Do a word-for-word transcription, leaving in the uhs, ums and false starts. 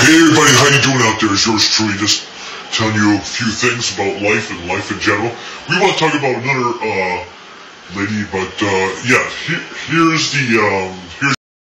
Hey everybody, how you doing out there? It's yours truly, just telling you a few things about life and life in general. We want to talk about another uh, lady, but uh, yeah, he, here's the um, here's